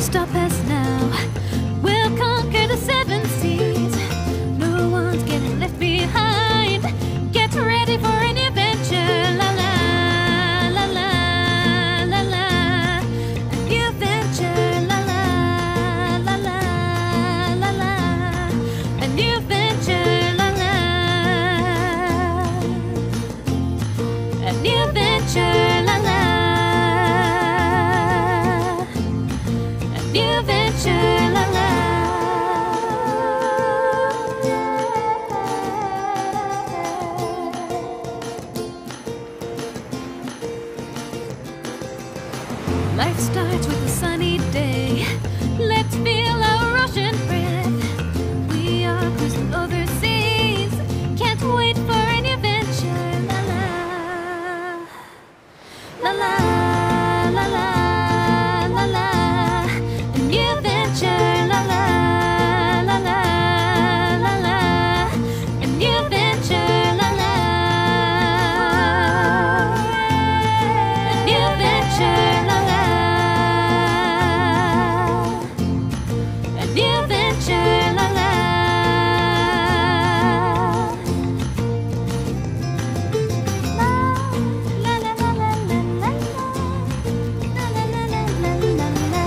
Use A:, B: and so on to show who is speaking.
A: stop us now. We'll conquer the seven seas. No one's getting left behind. Get ready for an adventure. La la la la la la. A new adventure. La la la la la la. A new adventure. La la. A new adventure. La la. New adventure, la la. Life starts with a sunny day. Let's feel our ocean breath. We are cruising overseas. Can't wait for an adventure, la la. La la, la la, la la. New adventure, la la, la la, la la. A new adventure, la la. A new adventure, la la. A new adventure, la la. La la la la la la la. La la la la la la la.